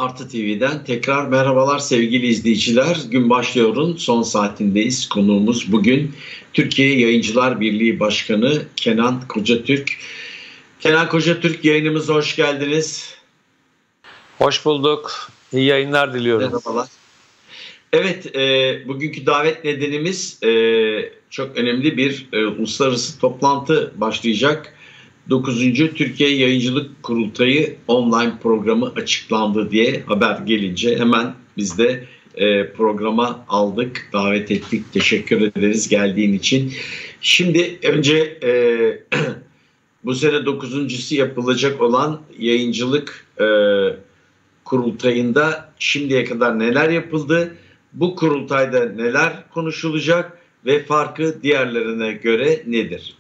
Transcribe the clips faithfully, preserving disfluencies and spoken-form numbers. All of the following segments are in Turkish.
Artı T V'den tekrar merhabalar sevgili izleyiciler. Gün başlıyorun son saatindeyiz. Konuğumuz bugün Türkiye Yayıncılar Birliği Başkanı Kenan Kocatürk. Kenan Kocatürk, yayınımıza hoş geldiniz. Hoş bulduk. İyi yayınlar diliyorum. Merhabalar. Evet, e, bugünkü davet nedenimiz e, çok önemli bir e, uluslararası toplantı başlayacak. dokuzuncu Türkiye Yayıncılık Kurultayı online programı açıklandı diye haber gelince hemen biz de e, programa aldık, davet ettik. Teşekkür ederiz geldiğin için. Şimdi önce e, bu sene dokuzuncusu yapılacak olan yayıncılık e, kurultayında şimdiye kadar neler yapıldı? Bu kurultayda neler konuşulacak ve farkı diğerlerine göre nedir?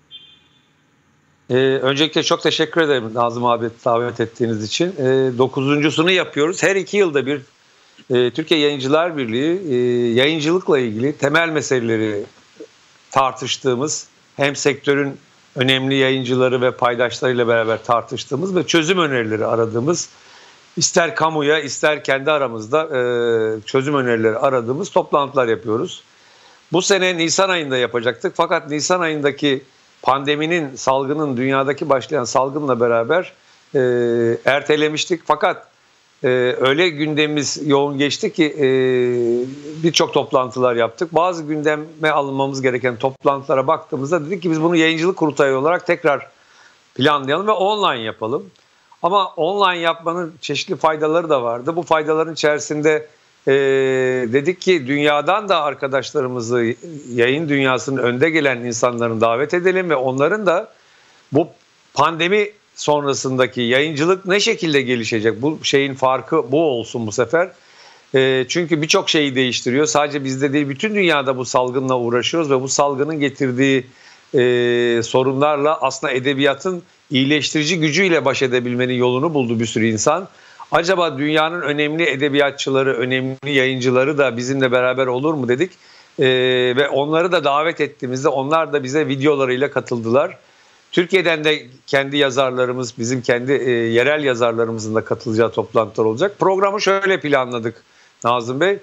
Ee, öncelikle çok teşekkür ederim Nazım abi davet ettiğiniz için. Ee, dokuzuncusunu yapıyoruz. Her iki yılda bir e, Türkiye Yayıncılar Birliği e, yayıncılıkla ilgili temel meseleleri tartıştığımız, hem sektörün önemli yayıncıları ve paydaşlarıyla beraber tartıştığımız ve çözüm önerileri aradığımız, ister kamuya ister kendi aramızda e, çözüm önerileri aradığımız toplantılar yapıyoruz. Bu sene Nisan ayında yapacaktık, fakat Nisan ayındaki pandeminin, salgının, dünyadaki başlayan salgınla beraber e, ertelemiştik. Fakat e, öyle gündemimiz yoğun geçti ki e, birçok toplantılar yaptık. Bazı gündeme alınmamız gereken toplantılara baktığımızda dedik ki biz bunu yayıncılık kurultayı olarak tekrar planlayalım ve online yapalım. Ama online yapmanın çeşitli faydaları da vardı. Bu faydaların içerisinde e, dedik ki dünyadan da arkadaşlarımızı, yayın dünyasının önde gelen insanların davet edelim ve onların da bu pandemi sonrasındaki yayıncılık ne şekilde gelişecek? Bu şeyin farkı bu olsun bu sefer. E, çünkü birçok şeyi değiştiriyor. Sadece bizde değil, bütün dünyada bu salgınla uğraşıyoruz ve bu salgının getirdiği e, sorunlarla aslında edebiyatın iyileştirici gücüyle baş edebilmenin yolunu buldu bir sürü insan. Acaba dünyanın önemli edebiyatçıları, önemli yayıncıları da bizimle beraber olur mu dedik. Ee, ve onları da davet ettiğimizde onlar da bize videolarıyla katıldılar. Türkiye'den de kendi yazarlarımız, bizim kendi e, yerel yazarlarımızın da katılacağı toplantılar olacak. Programı şöyle planladık Nazım Bey.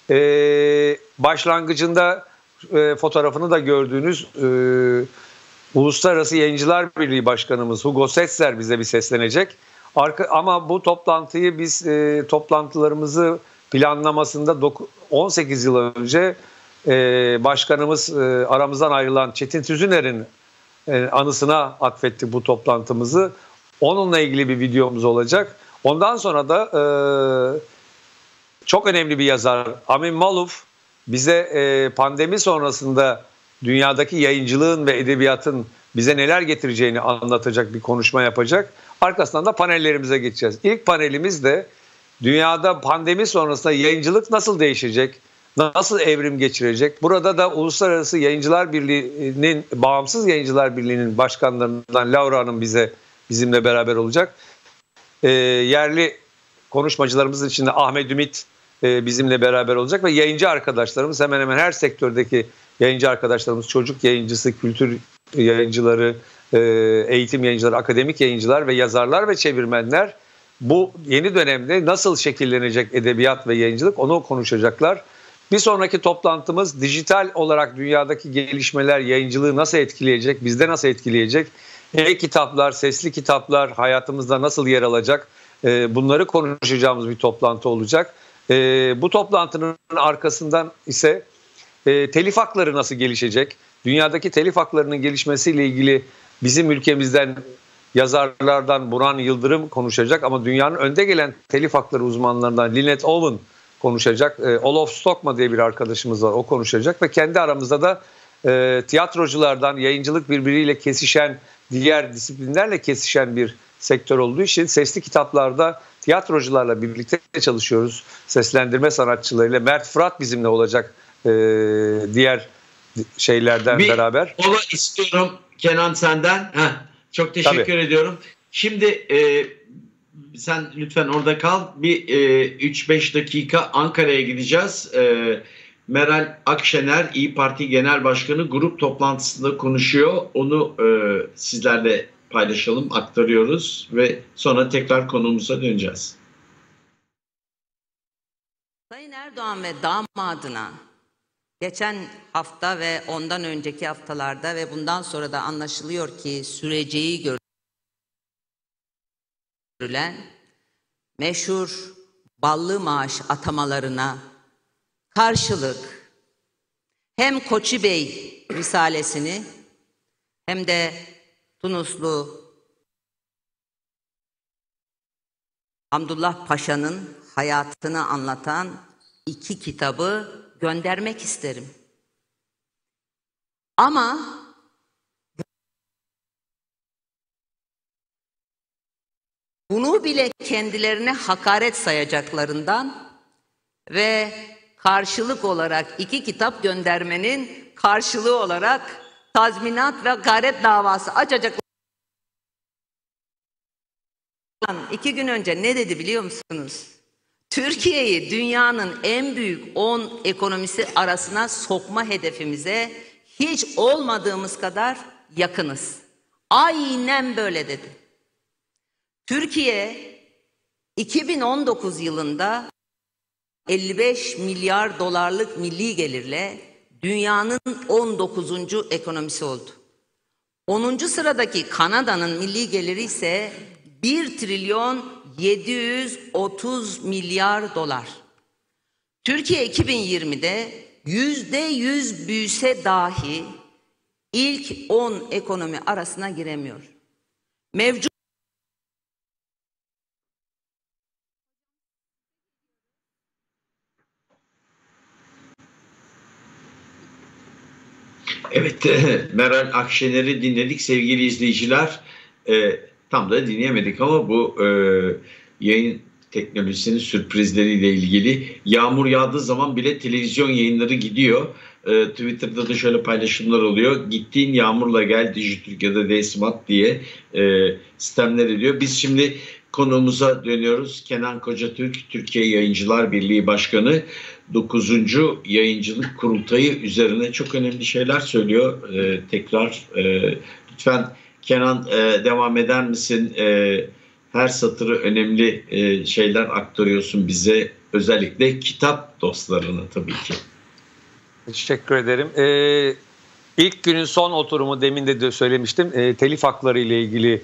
Ee, başlangıcında e, fotoğrafını da gördüğünüz e, Uluslararası Yayıncılar Birliği Başkanımız Hugo Setzer bize bir seslenecek. Arka, ama bu toplantıyı biz e, toplantılarımızı planlamasında on sekiz yıl önce e, başkanımız e, aramızdan ayrılan Çetin Tüzüner'in e, anısına atfettik bu toplantımızı. Onunla ilgili bir videomuz olacak. Ondan sonra da e, çok önemli bir yazar Amin Maluf bize e, pandemi sonrasında dünyadaki yayıncılığın ve edebiyatın bize neler getireceğini anlatacak bir konuşma yapacak. Arkasından da panellerimize geçeceğiz. İlk panelimiz de dünyada pandemi sonrasında yayıncılık nasıl değişecek, nasıl evrim geçirecek? Burada da Uluslararası Yayıncılar Birliği'nin, Bağımsız Yayıncılar Birliği'nin başkanlarından Laura Hanım bize bizimle beraber olacak. E, yerli konuşmacılarımızın içinde Ahmet Ümit e, bizimle beraber olacak ve yayıncı arkadaşlarımız, hemen hemen her sektördeki yayıncı arkadaşlarımız, çocuk yayıncısı, kültür yayıncıları, eğitim yayıncıları, akademik yayıncılar ve yazarlar ve çevirmenler bu yeni dönemde nasıl şekillenecek edebiyat ve yayıncılık, onu konuşacaklar. Bir sonraki toplantımız dijital olarak dünyadaki gelişmeler yayıncılığı nasıl etkileyecek, bizde nasıl etkileyecek, e-kitaplar, sesli kitaplar hayatımızda nasıl yer alacak, bunları konuşacağımız bir toplantı olacak. Bu toplantının arkasından ise telif hakları nasıl gelişecek, dünyadaki telif haklarının gelişmesiyle ilgili bizim ülkemizden yazarlardan Burhan Yıldırım konuşacak, ama dünyanın önde gelen telif hakları uzmanlarından Lynette Owen konuşacak. E, Olof Stokma diye bir arkadaşımız var, o konuşacak ve kendi aramızda da e, tiyatroculardan yayıncılık birbiriyle kesişen, diğer disiplinlerle kesişen bir sektör olduğu için sesli kitaplarda tiyatrocularla birlikte çalışıyoruz. Seslendirme sanatçılarıyla Mert Fırat bizimle olacak e, diğer şeylerden bir beraber. Onu istiyorum Kenan senden. Heh, çok teşekkür Tabii. ediyorum. Şimdi e, sen lütfen orada kal. Bir e, üç beş dakika Ankara'ya gideceğiz. E, Meral Akşener, İYİ Parti Genel Başkanı grup toplantısında konuşuyor. Onu e, sizlerle paylaşalım, aktarıyoruz ve sonra tekrar konumuza döneceğiz. Erdoğan ve damadına geçen hafta ve ondan önceki haftalarda ve bundan sonra da anlaşılıyor ki süreceği görülen meşhur ballı maaş atamalarına karşılık hem Koçi Bey risalesini hem de Tunuslu Hamdullah Paşa'nın hayatını anlatan iki kitabı göndermek isterim. Ama bunu bile kendilerine hakaret sayacaklarından ve karşılık olarak iki kitap göndermenin karşılığı olarak tazminat ve gayret davası açacaklar. İki gün önce ne dedi biliyor musunuz? Türkiye'yi dünyanın en büyük on ekonomisi arasına sokma hedefimize hiç olmadığımız kadar yakınız. Aynen böyle dedi. Türkiye iki bin on dokuz yılında elli beş milyar dolarlık milli gelirle dünyanın on dokuzuncu ekonomisi oldu. onuncu sıradaki Kanada'nın milli geliri ise bir trilyon yedi yüz otuz milyar dolar. Türkiye iki bin yirmide yüzde yüz büyüse dahi ilk on ekonomi arasına giremiyor. Mevcut Evet, Meral Akşener'i dinledik sevgili izleyiciler. E, tam da dinleyemedik ama bu e, yayın teknolojisinin sürprizleriyle ilgili yağmur yağdığı zaman bile televizyon yayınları gidiyor. E, Twitter'da da şöyle paylaşımlar oluyor. Gittiğin yağmurla gel Dijitürk ya da Desmat diye e, sistemler ediyor. Biz şimdi konuğumuza dönüyoruz. Kenan Kocatürk, Türkiye Yayıncılar Birliği Başkanı. dokuzuncu Yayıncılık Kurultayı üzerine çok önemli şeyler söylüyor. Ee, tekrar e, lütfen Kenan e, devam eder misin? E, her satırı önemli e, şeyler aktarıyorsun bize. Özellikle kitap dostlarına tabii ki. Teşekkür ederim. Ee, ilk günün son oturumu demin de söylemiştim. E, telif hakları ile ilgili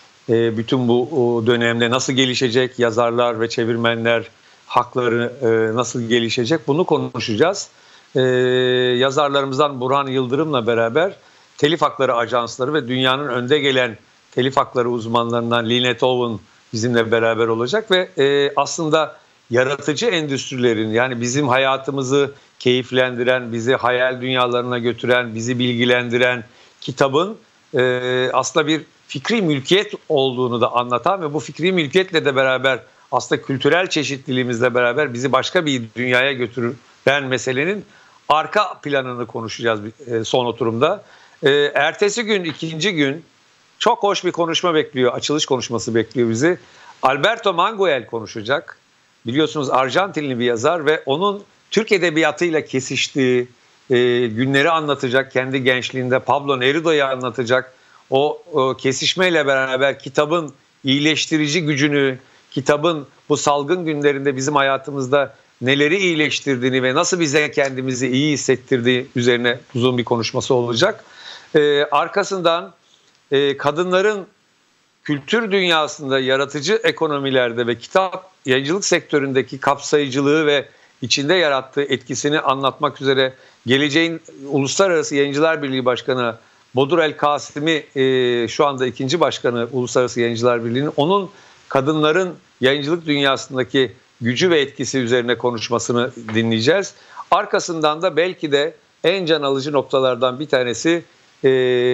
e, bütün bu dönemde nasıl gelişecek yazarlar ve çevirmenler hakları e, nasıl gelişecek bunu konuşacağız. E, yazarlarımızdan Burhan Yıldırım'la beraber telif hakları ajansları ve dünyanın önde gelen telif hakları uzmanlarından Linet Owen bizimle beraber olacak ve e, aslında yaratıcı endüstrilerin yani bizim hayatımızı keyiflendiren, bizi hayal dünyalarına götüren, bizi bilgilendiren kitabın e, aslında bir fikri mülkiyet olduğunu da anlatan ve bu fikri mülkiyetle de beraber aslında kültürel çeşitliliğimizle beraber bizi başka bir dünyaya götüren meselenin arka planını konuşacağız son oturumda. Ertesi gün, ikinci gün çok hoş bir konuşma bekliyor, açılış konuşması bekliyor bizi. Alberto Manguel konuşacak. Biliyorsunuz Arjantinli bir yazar ve onun Türk edebiyatıyla kesiştiği e, günleri anlatacak. Kendi gençliğinde Pablo Neruda'yı anlatacak. O, o kesişmeyle beraber kitabın iyileştirici gücünü, kitabın bu salgın günlerinde bizim hayatımızda neleri iyileştirdiğini ve nasıl bize kendimizi iyi hissettirdiği üzerine uzun bir konuşması olacak. Ee, arkasından e, kadınların kültür dünyasında, yaratıcı ekonomilerde ve kitap yayıncılık sektöründeki kapsayıcılığı ve içinde yarattığı etkisini anlatmak üzere geleceğin Uluslararası Yayıncılar Birliği Başkanı Bodur El Kasimi, e, şu anda ikinci başkanı Uluslararası Yayıncılar Birliği'nin, onun kadınların yayıncılık dünyasındaki gücü ve etkisi üzerine konuşmasını dinleyeceğiz. Arkasından da belki de en can alıcı noktalardan bir tanesi e,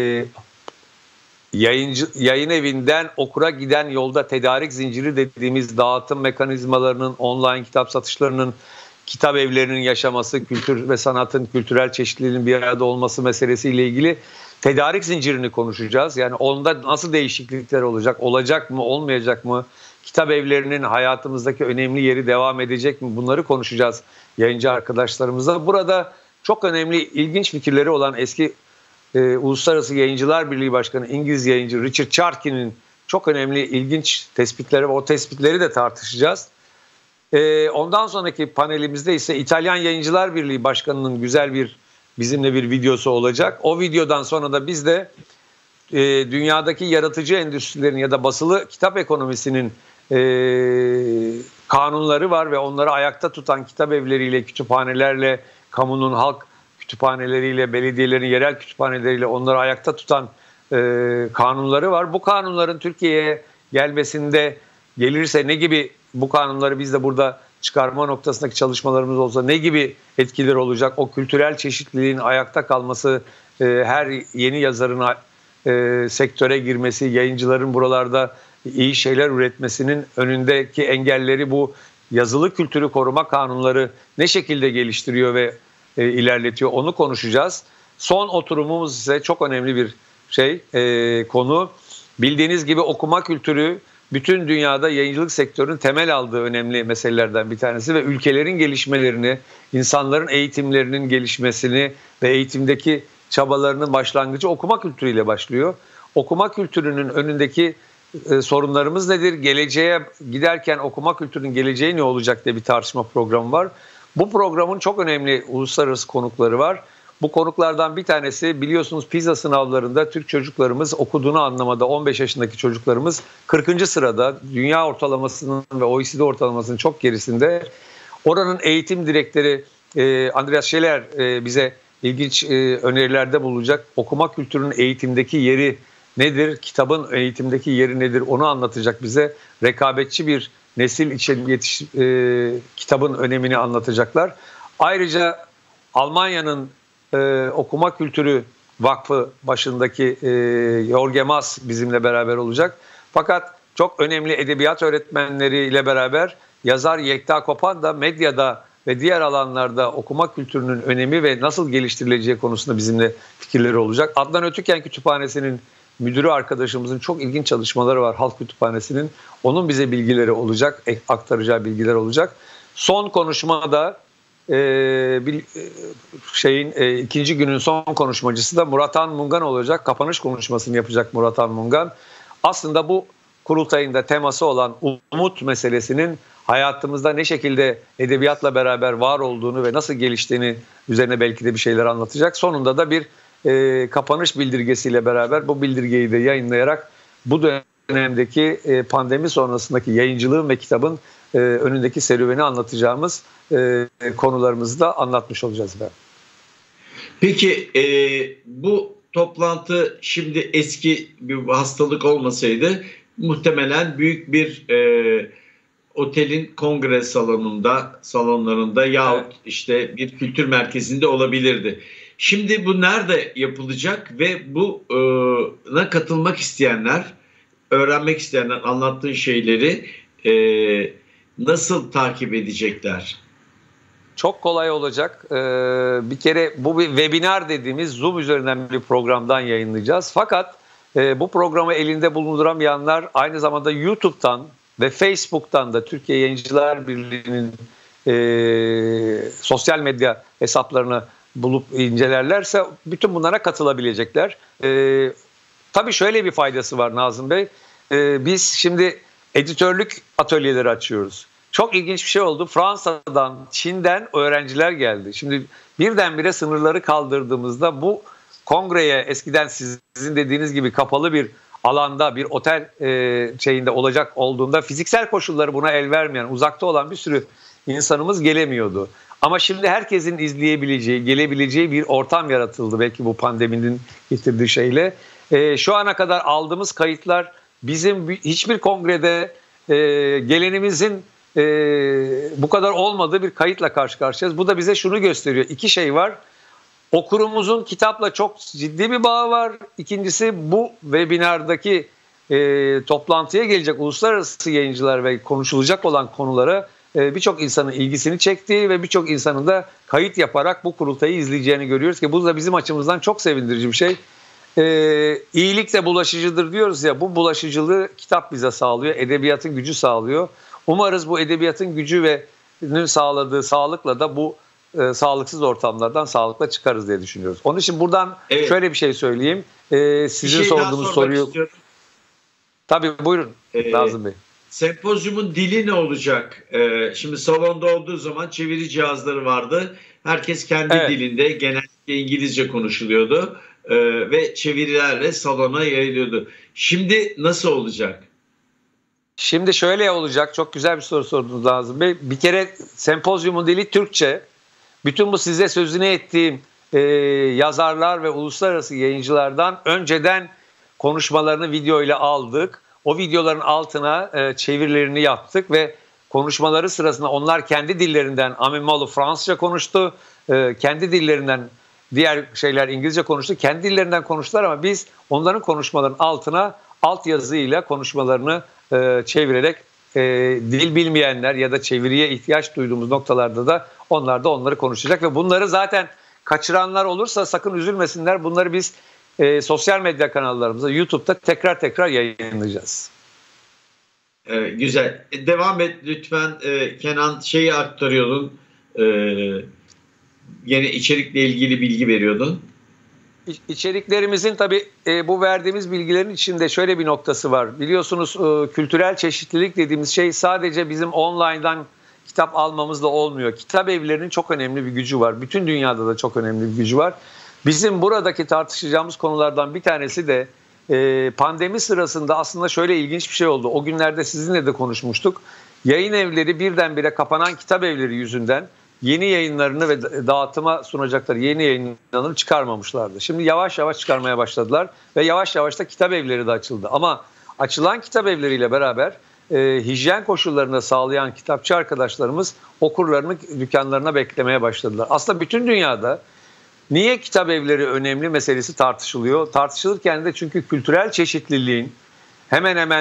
yayıncı, yayın evinden okura giden yolda tedarik zinciri dediğimiz dağıtım mekanizmalarının, online kitap satışlarının, kitap evlerinin yaşaması, kültür ve sanatın, kültürel çeşitliliğin bir arada olması meselesiyle ilgili tedarik zincirini konuşacağız. Yani onda nasıl değişiklikler olacak, olacak mı, olmayacak mı? Kitap evlerinin hayatımızdaki önemli yeri devam edecek mi? Bunları konuşacağız yayıncı arkadaşlarımızla. Burada çok önemli, ilginç fikirleri olan eski e, Uluslararası Yayıncılar Birliği Başkanı, İngiliz yayıncı Richard Charkin'in çok önemli, ilginç tespitleri var. O tespitleri de tartışacağız. E, ondan sonraki panelimizde ise İtalyan Yayıncılar Birliği Başkanı'nın güzel bir bizimle bir videosu olacak. O videodan sonra da biz de e, dünyadaki yaratıcı endüstrilerin ya da basılı kitap ekonomisinin e, kanunları var ve onları ayakta tutan kitap evleriyle, kütüphanelerle, kamunun halk kütüphaneleriyle, belediyelerin yerel kütüphaneleriyle onları ayakta tutan e, kanunları var. Bu kanunların Türkiye'ye gelmesinde gelirse ne gibi, bu kanunları biz de burada çıkarma noktasındaki çalışmalarımız olsa ne gibi etkiler olacak? O kültürel çeşitliliğin ayakta kalması, e, her yeni yazarın e, sektöre girmesi, yayıncıların buralarda iyi şeyler üretmesinin önündeki engelleri bu yazılı kültürü koruma kanunları ne şekilde geliştiriyor ve e, ilerletiyor, onu konuşacağız. Son oturumumuz ise çok önemli bir şey, e, konu. Bildiğiniz gibi okuma kültürü bütün dünyada yayıncılık sektörünün temel aldığı önemli meselelerden bir tanesi ve ülkelerin gelişmelerini, insanların eğitimlerinin gelişmesini ve eğitimdeki çabalarının başlangıcı okuma kültürüyle başlıyor. Okuma kültürünün önündeki e, sorunlarımız nedir? Geleceğe giderken okuma kültürünün geleceği ne olacak diye bir tartışma programı var. Bu programın çok önemli uluslararası konukları var. Bu konuklardan bir tanesi, biliyorsunuz PISA sınavlarında Türk çocuklarımız okuduğunu anlamada on beş yaşındaki çocuklarımız kırkıncı sırada, dünya ortalamasının ve O E C D ortalamasının çok gerisinde. Oranın eğitim direktörü e, Andreas Scheller e, bize ilginç e, önerilerde bulunacak. Okuma kültürünün eğitimdeki yeri nedir? Kitabın eğitimdeki yeri nedir? Onu anlatacak bize. Rekabetçi bir nesil için yetiş, e, kitabın önemini anlatacaklar. Ayrıca Almanya'nın e, Okuma Kültürü Vakfı başındaki e, Jorge Mas bizimle beraber olacak. Fakat çok önemli edebiyat öğretmenleriyle beraber yazar Yekta Kopan da medyada ve diğer alanlarda okuma kültürünün önemi ve nasıl geliştirileceği konusunda bizimle fikirleri olacak. Adnan Ötüken Kütüphanesi'nin müdürü arkadaşımızın çok ilginç çalışmaları var Halk Kütüphanesi'nin. Onun bize bilgileri olacak, aktaracağı bilgiler olacak. Son konuşmada e, bir şeyin e, ikinci günün son konuşmacısı da Murathan Mungan olacak. Kapanış konuşmasını yapacak Murathan Mungan. Aslında bu kurultayın da teması olan umut meselesinin hayatımızda ne şekilde edebiyatla beraber var olduğunu ve nasıl geliştiğini üzerine belki de bir şeyler anlatacak. Sonunda da bir e, kapanış bildirgesiyle beraber bu bildirgeyi de yayınlayarak bu dönemdeki e, pandemi sonrasındaki yayıncılığın ve kitabın e, önündeki serüveni anlatacağımız e, konularımızı da anlatmış olacağız. Ben. Peki e, bu toplantı şimdi eski bir hastalık olmasaydı muhtemelen büyük bir e, otelin kongre salonunda, salonlarında yahut evet. işte bir kültür merkezinde olabilirdi. Şimdi bu nerede yapılacak ve buna katılmak isteyenler, öğrenmek isteyenler anlattığın şeyleri e, nasıl takip edecekler? Çok kolay olacak. Ee, bir kere bu bir webinar dediğimiz Zoom üzerinden bir programdan yayınlayacağız. Fakat e, bu programı elinde bulunduramayanlar aynı zamanda YouTube'dan ve Facebook'tan da Türkiye Yayıncılar Birliği'nin e, sosyal medya hesaplarını bulup incelerlerse bütün bunlara katılabilecekler. E, tabii şöyle bir faydası var Nazım Bey. E, biz şimdi editörlük atölyeleri açıyoruz. Çok ilginç bir şey oldu. Fransa'dan, Çin'den öğrenciler geldi. Şimdi birdenbire sınırları kaldırdığımızda bu kongreye eskiden sizin dediğiniz gibi kapalı bir alanda, bir otel e, şeyinde olacak olduğunda fiziksel koşulları buna el vermeyen, uzakta olan bir sürü insanımız gelemiyordu. Ama şimdi herkesin izleyebileceği, gelebileceği bir ortam yaratıldı belki bu pandeminin getirdiği şeyle. E, şu ana kadar aldığımız kayıtlar bizim hiçbir kongrede e, gelenimizin e, bu kadar olmadığı bir kayıtla karşı karşıyayız. Bu da bize şunu gösteriyor. İki şey var. Okurumuzun kitapla çok ciddi bir bağı var. İkincisi bu webinardaki e, toplantıya gelecek uluslararası yayıncılar ve konuşulacak olan konulara e, birçok insanın ilgisini çektiği ve birçok insanın da kayıt yaparak bu kurultayı izleyeceğini görüyoruz ki bu da bizim açımızdan çok sevindirici bir şey. E, iyilik de bulaşıcıdır diyoruz ya, bu bulaşıcılığı kitap bize sağlıyor, edebiyatın gücü sağlıyor. Umarız bu edebiyatın gücü ve sağladığı sağlıkla da bu E, sağlıksız ortamlardan sağlıkla çıkarız diye düşünüyoruz. Onun için buradan evet. şöyle bir şey söyleyeyim. E, sizin şey sorduğunuz soruyu... Istiyorum. Tabii buyurun ee, Nazım Bey. sempozyumun dili ne olacak? Ee, şimdi salonda olduğu zaman çeviri cihazları vardı. Herkes kendi Evet. dilinde, genellikle İngilizce konuşuluyordu ee, ve çevirilerle salona yayılıyordu. Şimdi nasıl olacak? Şimdi şöyle olacak. Çok güzel bir soru sordunuz Nazım Bey. Bir kere sempozyumun dili Türkçe. Bütün bu size sözünü ettiğim e, yazarlar ve uluslararası yayıncılardan önceden konuşmalarını video ile aldık. O videoların altına e, çevirilerini yaptık ve konuşmaları sırasında onlar kendi dillerinden Amimalı Fransızca konuştu. E, kendi dillerinden diğer şeyler İngilizce konuştu. Kendi dillerinden konuştular ama biz onların konuşmalarının altına altyazıyla konuşmalarını e, çevirerek e, dil bilmeyenler ya da çeviriye ihtiyaç duyduğumuz noktalarda da onlar da onları konuşacak ve bunları zaten kaçıranlar olursa sakın üzülmesinler. Bunları biz e, sosyal medya kanallarımızda, YouTube'da tekrar tekrar yayınlayacağız. Ee, güzel. E, devam et lütfen. Ee, Kenan şeyi aktarıyordun. Ee, yine içerikle ilgili bilgi veriyordun. İçeriklerimizin tabii e, bu verdiğimiz bilgilerin içinde şöyle bir noktası var. Biliyorsunuz e, kültürel çeşitlilik dediğimiz şey sadece bizim online'dan kitap almamızla olmuyor. Kitap evlerinin çok önemli bir gücü var. Bütün dünyada da çok önemli bir gücü var. Bizim buradaki tartışacağımız konulardan bir tanesi de e, pandemi sırasında aslında şöyle ilginç bir şey oldu. O günlerde sizinle de konuşmuştuk. Yayın evleri birdenbire kapanan kitap evleri yüzünden yeni yayınlarını ve dağıtıma sunacakları yeni yayınlarını çıkarmamışlardı. Şimdi yavaş yavaş çıkarmaya başladılar ve yavaş yavaş da kitap evleri de açıldı. Ama açılan kitap evleriyle beraber e, hijyen koşullarını sağlayan kitapçı arkadaşlarımız okurlarını dükkanlarına beklemeye başladılar. Aslında bütün dünyada niye kitap evleri önemli meselesi tartışılıyor. Tartışılırken de çünkü kültürel çeşitliliğin hemen hemen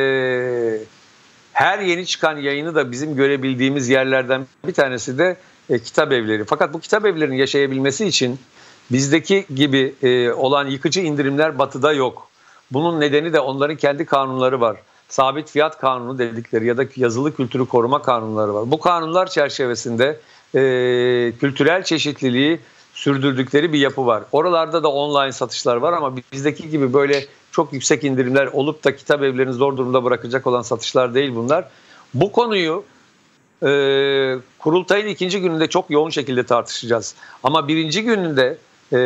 e, her yeni çıkan yayını da bizim görebildiğimiz yerlerden bir tanesi de e, kitap evleri. Fakat bu kitap evlerinin yaşayabilmesi için bizdeki gibi e, olan yıkıcı indirimler batıda yok. Bunun nedeni de onların kendi kanunları var. Sabit fiyat kanunu dedikleri ya da yazılı kültürü koruma kanunları var. Bu kanunlar çerçevesinde e, kültürel çeşitliliği sürdürdükleri bir yapı var. Oralarda da online satışlar var ama bizdeki gibi böyle çok yüksek indirimler olup da kitap evlerini zor durumda bırakacak olan satışlar değil bunlar. Bu konuyu e, kurultayın ikinci gününde çok yoğun şekilde tartışacağız. Ama birinci gününde e,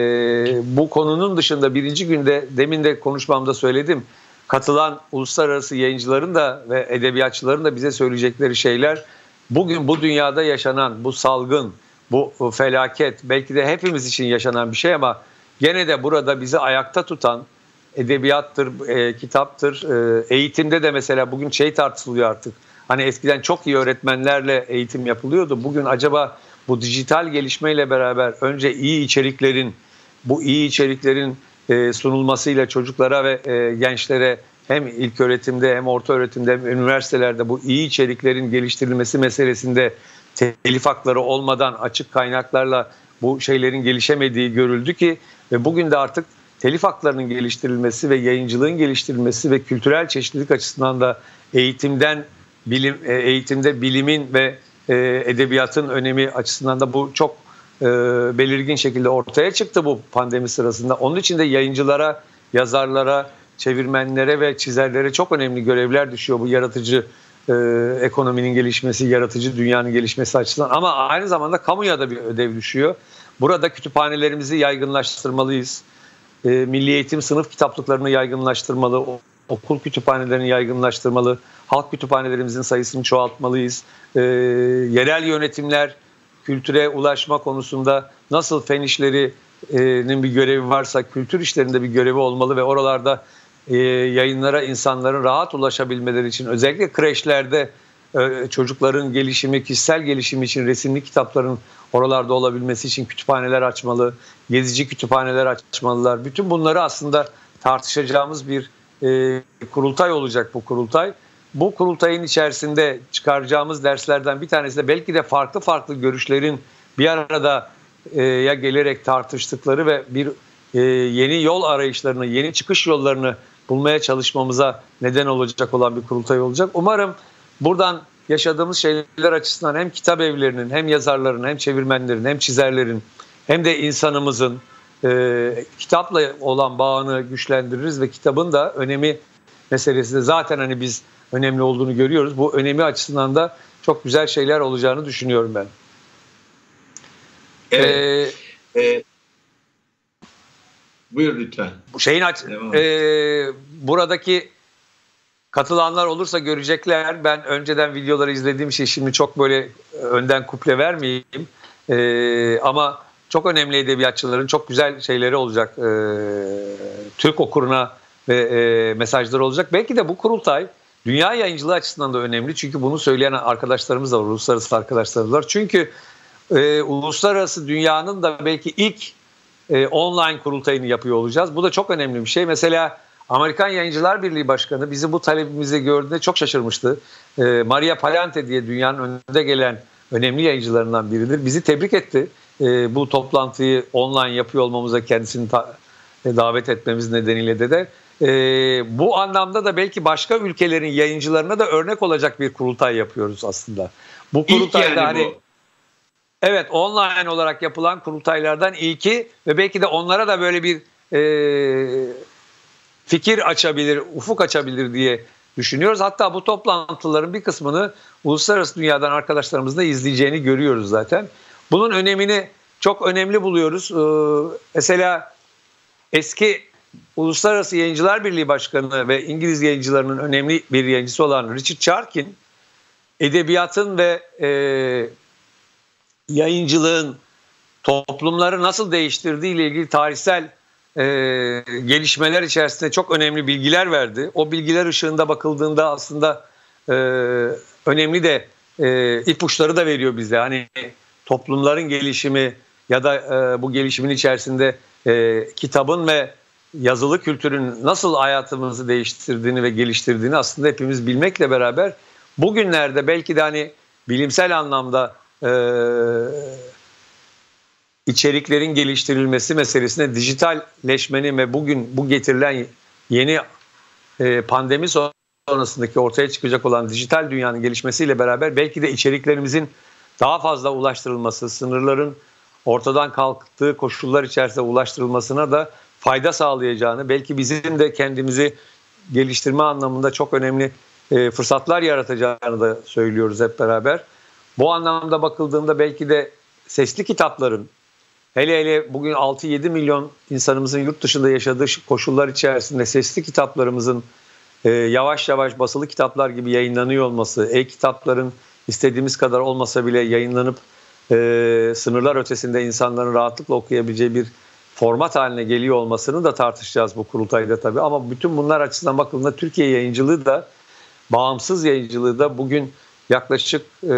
bu konunun dışında birinci günde demin de konuşmamda söyledim. Katılan uluslararası yayıncıların da ve edebiyatçıların da bize söyleyecekleri şeyler bugün bu dünyada yaşanan bu salgın, bu felaket belki de hepimiz için yaşanan bir şey ama gene de burada bizi ayakta tutan edebiyattır, e, kitaptır. E, eğitimde de mesela bugün şey tartışılıyor artık. Hani eskiden çok iyi öğretmenlerle eğitim yapılıyordu. Bugün acaba bu dijital gelişmeyle beraber önce iyi içeriklerin, bu iyi içeriklerin e, sunulmasıyla çocuklara ve e, gençlere hem ilköğretimde hem orta öğretimde hem üniversitelerde bu iyi içeriklerin geliştirilmesi meselesinde telif hakları olmadan açık kaynaklarla bu şeylerin gelişemediği görüldü ki ve bugün de artık telif haklarının geliştirilmesi ve yayıncılığın geliştirilmesi ve kültürel çeşitlilik açısından da eğitimden bilim eğitimde bilimin ve e, edebiyatın önemi açısından da bu çok e, belirgin şekilde ortaya çıktı bu pandemi sırasında. Onun için de yayıncılara, yazarlara, çevirmenlere ve çizerlere çok önemli görevler düşüyor bu yaratıcı e, ekonominin gelişmesi, yaratıcı dünyanın gelişmesi açısından. Ama aynı zamanda kamuya da bir ödev düşüyor. Burada kütüphanelerimizi yaygınlaştırmalıyız. E, milli eğitim sınıf kitaplıklarını yaygınlaştırmalı, okul kütüphanelerini yaygınlaştırmalı, halk kütüphanelerimizin sayısını çoğaltmalıyız. E, yerel yönetimler kültüre ulaşma konusunda nasıl fen işlerinin bir görevi varsa kültür işlerinde bir görevi olmalı ve oralarda e, yayınlara insanların rahat ulaşabilmeleri için özellikle kreşlerde e, çocukların gelişimi, kişisel gelişimi için resimli kitapların oralarda olabilmesi için kütüphaneler açmalı, gezici kütüphaneler açmalılar. Bütün bunları aslında tartışacağımız bir e, kurultay olacak bu kurultay. Bu kurultayın içerisinde çıkaracağımız derslerden bir tanesi de belki de farklı farklı görüşlerin bir arada e, ya gelerek tartıştıkları ve bir e, yeni yol arayışlarını, yeni çıkış yollarını bulmaya çalışmamıza neden olacak olan bir kurultay olacak. Umarım buradan yaşadığımız şeyler açısından hem kitap evlerinin, hem yazarların, hem çevirmenlerin, hem çizerlerin, hem de insanımızın e, kitapla olan bağını güçlendiririz ve kitabın da önemi meselesi de zaten hani biz önemli olduğunu görüyoruz. Bu önemi açısından da çok güzel şeyler olacağını düşünüyorum ben. Evet. Ee, ee, buyur lütfen. Şeyin e, buradaki katılanlar olursa görecekler. Ben önceden videoları izlediğim şey, şimdi çok böyle önden kuple vermeyeyim. Ee, ama çok önemli edebiyatçıların çok güzel şeyleri olacak. Ee, Türk okuruna ve e, mesajları olacak. Belki de bu kurultay dünya yayıncılığı açısından da önemli. Çünkü bunu söyleyen arkadaşlarımız da var, uluslararası arkadaşlarımız var. Çünkü e, uluslararası dünyanın da belki ilk e, online kurultayını yapıyor olacağız. Bu da çok önemli bir şey. Mesela Amerikan Yayıncılar Birliği Başkanı bizi bu talebimizi gördüğünde çok şaşırmıştı. E, Maria Palante diye dünyanın önünde gelen önemli yayıncılarından biridir. Bizi tebrik etti. E, bu toplantıyı online yapıyor olmamıza, kendisini ta, e, davet etmemiz nedeniyle de de e, bu anlamda da belki başka ülkelerin yayıncılarına da örnek olacak bir kurultay yapıyoruz aslında. Bu kurultayda yani hani bu. Evet, online olarak yapılan kurultaylardan ilki ve belki de onlara da böyle bir e, fikir açabilir, ufuk açabilir diye düşünüyoruz. Hatta bu toplantıların bir kısmını uluslararası dünyadan arkadaşlarımızın da izleyeceğini görüyoruz zaten. Bunun önemini çok önemli buluyoruz. Ee, mesela eski Uluslararası Yayıncılar Birliği Başkanı ve İngiliz yayıncılarının önemli bir yayıncısı olan Richard Charkin, edebiyatın ve e, yayıncılığın toplumları nasıl değiştirdiği ile ilgili tarihsel e, gelişmeler içerisinde çok önemli bilgiler verdi. O bilgiler ışığında bakıldığında aslında e, önemli de e, ipuçları da veriyor bize. Hani toplumların gelişimi ya da e, bu gelişimin içerisinde e, kitabın ve yazılı kültürün nasıl hayatımızı değiştirdiğini ve geliştirdiğini aslında hepimiz bilmekle beraber bugünlerde belki de hani bilimsel anlamda e, içeriklerin geliştirilmesi meselesine, dijitalleşmenin ve bugün bu getirilen yeni e, pandemi sonrasındaki ortaya çıkacak olan dijital dünyanın gelişmesiyle beraber belki de içeriklerimizin daha fazla ulaştırılması, sınırların ortadan kalktığı koşullar içerisinde ulaştırılmasına da fayda sağlayacağını, belki bizim de kendimizi geliştirme anlamında çok önemli e, fırsatlar yaratacağını da söylüyoruz hep beraber. Bu anlamda bakıldığında belki de sesli kitapların, hele hele bugün altı yedi milyon insanımızın yurt dışında yaşadığı koşullar içerisinde sesli kitaplarımızın e, yavaş yavaş basılı kitaplar gibi yayınlanıyor olması, e-kitapların istediğimiz kadar olmasa bile yayınlanıp e, sınırlar ötesinde insanların rahatlıkla okuyabileceği bir format haline geliyor olmasını da tartışacağız bu kurultayda tabii. Ama bütün bunlar açısından bakıldığında Türkiye yayıncılığı da, bağımsız yayıncılığı da bugün yaklaşık e,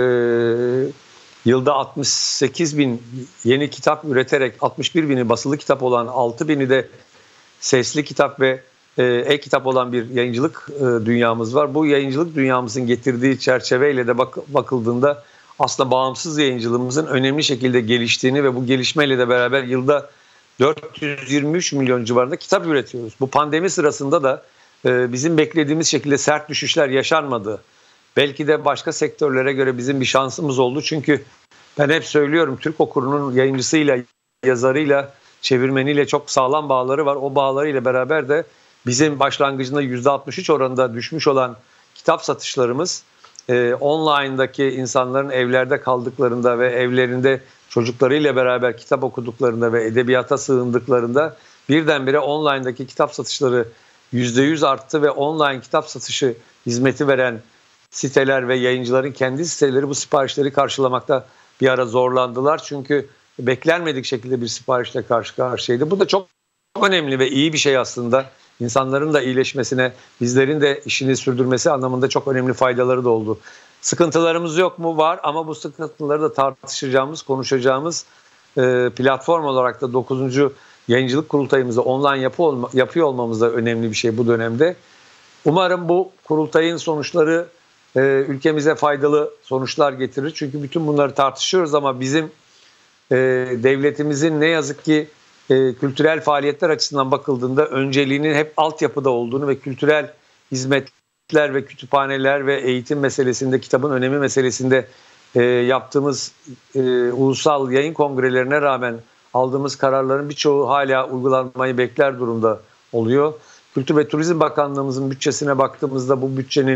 yılda altmış sekiz bin yeni kitap üreterek altmış bir bini basılı kitap olan, altı bini de sesli kitap ve e-kitap olan bir yayıncılık e, dünyamız var. Bu yayıncılık dünyamızın getirdiği çerçeveyle de bak, bakıldığında aslında bağımsız yayıncılığımızın önemli şekilde geliştiğini ve bu gelişmeyle de beraber yılda dört yüz yirmi üç milyon civarında kitap üretiyoruz. Bu pandemi sırasında da e, bizim beklediğimiz şekilde sert düşüşler yaşanmadı. Belki de başka sektörlere göre bizim bir şansımız oldu. Çünkü ben hep söylüyorum, Türk okurunun yayıncısıyla, yazarıyla, çevirmeniyle çok sağlam bağları var. O bağlarıyla beraber de bizim başlangıcında yüzde altmış üç oranında düşmüş olan kitap satışlarımız e, online'daki insanların evlerde kaldıklarında ve evlerinde çocuklarıyla beraber kitap okuduklarında ve edebiyata sığındıklarında birdenbire online'daki kitap satışları yüzde yüz arttı ve online kitap satışı hizmeti veren siteler ve yayıncıların kendi siteleri bu siparişleri karşılamakta bir ara zorlandılar. Çünkü beklenmedik şekilde bir siparişle karşı karşıyaydı. Bu da çok önemli ve iyi bir şey aslında. İnsanların da iyileşmesine, bizlerin de işini sürdürmesi anlamında çok önemli faydaları da oldu. Sıkıntılarımız yok mu? Var, ama bu sıkıntıları da tartışacağımız, konuşacağımız e, platform olarak da dokuzuncu yayıncılık kurultayımızı online yapı olma, yapıyor olmamız da önemli bir şey bu dönemde. Umarım bu kurultayın sonuçları e, ülkemize faydalı sonuçlar getirir. Çünkü bütün bunları tartışıyoruz ama bizim e, devletimizin ne yazık ki e, kültürel faaliyetler açısından bakıldığında önceliğinin hep altyapıda olduğunu ve kültürel hizmetler ve kütüphaneler ve eğitim meselesinde, kitabın önemi meselesinde e, yaptığımız e, ulusal yayın kongrelerine rağmen aldığımız kararların birçoğu hala uygulanmayı bekler durumda oluyor. Kültür ve Turizm Bakanlığımızın bütçesine baktığımızda bu bütçenin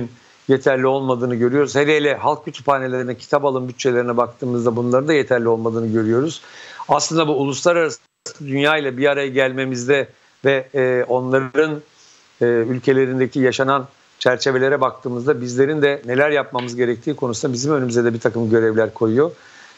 yeterli olmadığını görüyoruz. Hele hele halk kütüphanelerine, kitap alım bütçelerine baktığımızda bunların da yeterli olmadığını görüyoruz. Aslında bu uluslararası dünya ile bir araya gelmemizde ve e, onların e, ülkelerindeki yaşanan çerçevelere baktığımızda bizlerin de neler yapmamız gerektiği konusunda bizim önümüze de bir takım görevler koyuyor.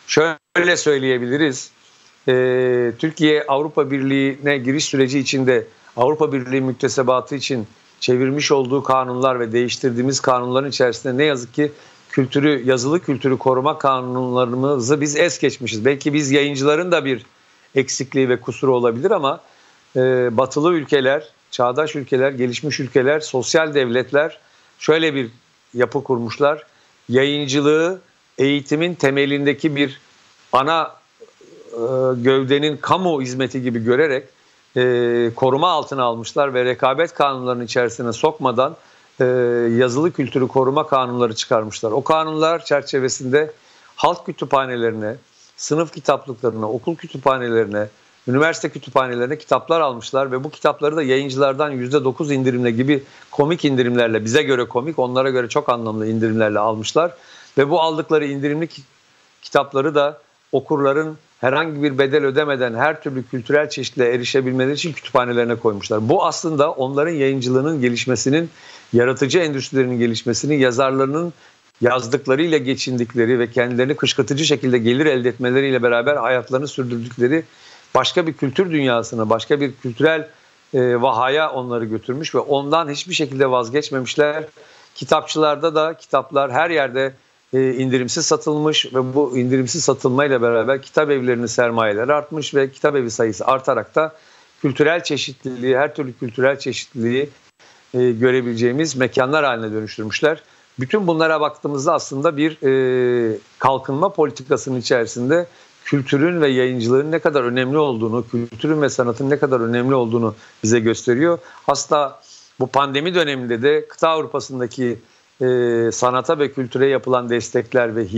Şöyle söyleyebiliriz. E, Türkiye Avrupa Birliği'ne giriş süreci içinde Avrupa Birliği müktesebatı için çevirmiş olduğu kanunlar ve değiştirdiğimiz kanunların içerisinde ne yazık ki kültürü, yazılı kültürü koruma kanunlarımızı biz es geçmişiz. Belki biz yayıncıların da bir eksikliği ve kusuru olabilir ama e, batılı ülkeler, çağdaş ülkeler, gelişmiş ülkeler, sosyal devletler şöyle bir yapı kurmuşlar. Yayıncılığı eğitimin temelindeki bir ana e, gövdenin kamu hizmeti gibi görerek e, koruma altına almışlar ve rekabet kanunlarının içerisine sokmadan e, yazılı kültürü koruma kanunları çıkarmışlar. O kanunlar çerçevesinde halk kütüphanelerine, sınıf kitaplıklarına, okul kütüphanelerine, üniversite kütüphanelerine kitaplar almışlar ve bu kitapları da yayıncılardan yüzde dokuz indirimle gibi komik indirimlerle, bize göre komik, onlara göre çok anlamlı indirimlerle almışlar. Ve bu aldıkları indirimli kitapları da okurların herhangi bir bedel ödemeden her türlü kültürel çeşitliliğe erişebilmeleri için kütüphanelerine koymuşlar. Bu aslında onların yayıncılığının gelişmesinin, yaratıcı endüstrilerinin gelişmesinin, yazarlarının yazdıklarıyla geçindikleri ve kendilerini kışkırtıcı şekilde gelir elde etmeleriyle beraber hayatlarını sürdürdükleri başka bir kültür dünyasına, başka bir kültürel e, vahaya onları götürmüş ve ondan hiçbir şekilde vazgeçmemişler. Kitapçılarda da kitaplar her yerde e, indirimsiz satılmış ve bu indirimsiz satılmayla beraber kitap evlerinin sermayeleri artmış ve kitap evi sayısı artarak da kültürel çeşitliliği, her türlü kültürel çeşitliliği e, görebileceğimiz mekanlar haline dönüştürmüşler. Bütün bunlara baktığımızda aslında bir e, kalkınma politikasının içerisinde kültürün ve yayıncılığın ne kadar önemli olduğunu, kültürün ve sanatın ne kadar önemli olduğunu bize gösteriyor. Hatta bu pandemi döneminde de kıta Avrupa'sındaki e, sanata ve kültüre yapılan destekler ve